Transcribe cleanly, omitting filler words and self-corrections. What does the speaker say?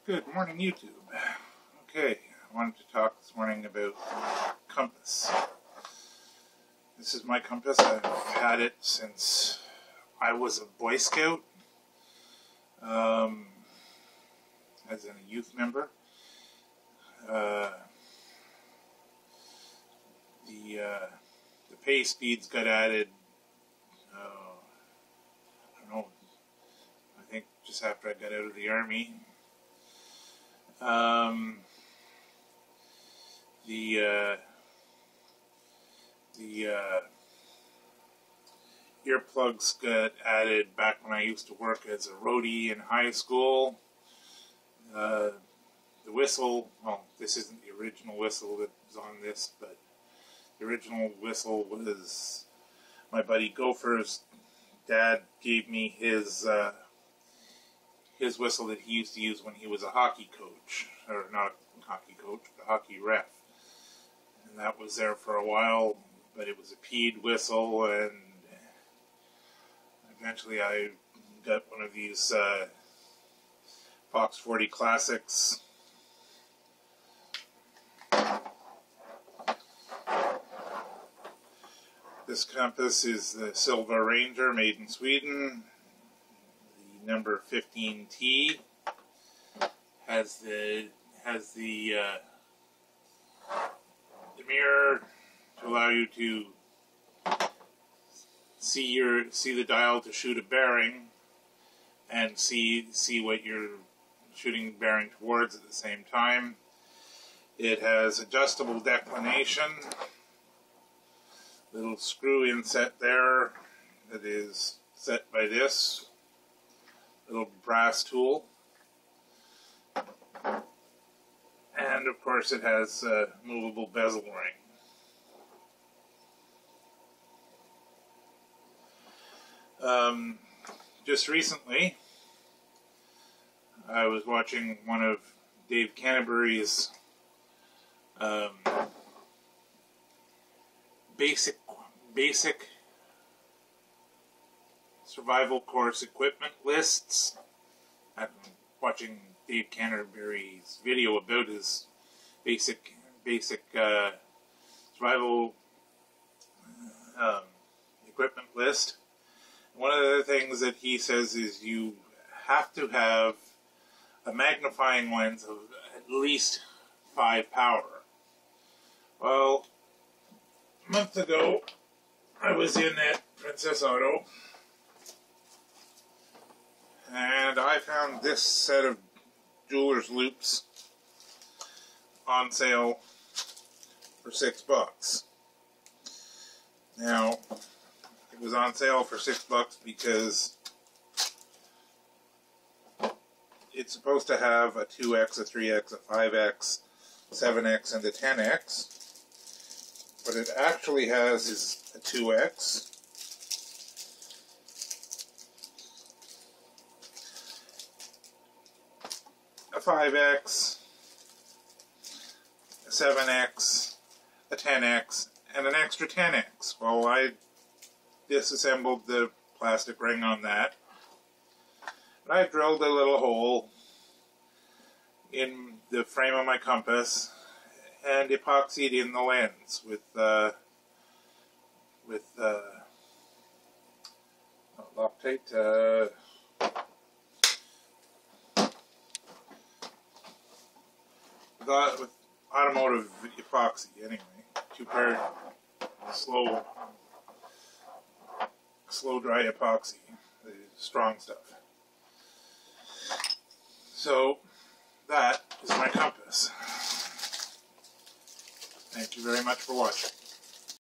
Good morning, YouTube. Okay, I wanted to talk this morning about compass. This is my compass. I've had it since I was a Boy Scout, as a youth member. The pay speeds got added, I don't know, I think just after I got out of the Army. The earplugs got added back when I used to work as a roadie in high school. The whistle, well, this isn't the original whistle that's on this, but the original whistle was my buddy Gopher's dad gave me his whistle that he used to use when he was a hockey coach, or not a hockey coach, but a hockey ref. And that was there for a while, but it was a peed whistle, and eventually I got one of these Fox 40 Classics. This compass is the Silva Ranger, made in Sweden. The number 15T has the mirror to allow you to see the dial to shoot a bearing and see what you're shooting bearing towards at the same time. It has adjustable declination, little screw inset there that is set by this little brass tool. And of course it has a movable bezel ring. Just recently I was watching one of Dave Canterbury's basic survival course equipment lists. I'm watching Dave Canterbury's video about his basic survival equipment list. One of the things that he says is you have to have a magnifying lens of at least 5 power. Well, a month ago I was in at Princess Auto and I found this set of jeweler's loops on sale for $6. Now, it was on sale for $6 because it's supposed to have a 2X, a 3X, a 5X, 7X, and a 10X. What it actually has is a 2X, a 5X, a 7X, a 10X, and an extra 10X. Well, I disassembled the plastic ring on that, and I drilled a little hole in the frame of my compass and epoxied in the lens with Loctite, with automotive epoxy anyway, 2-part slow dry epoxy, the strong stuff. So that is my compass. Thank you very much for watching.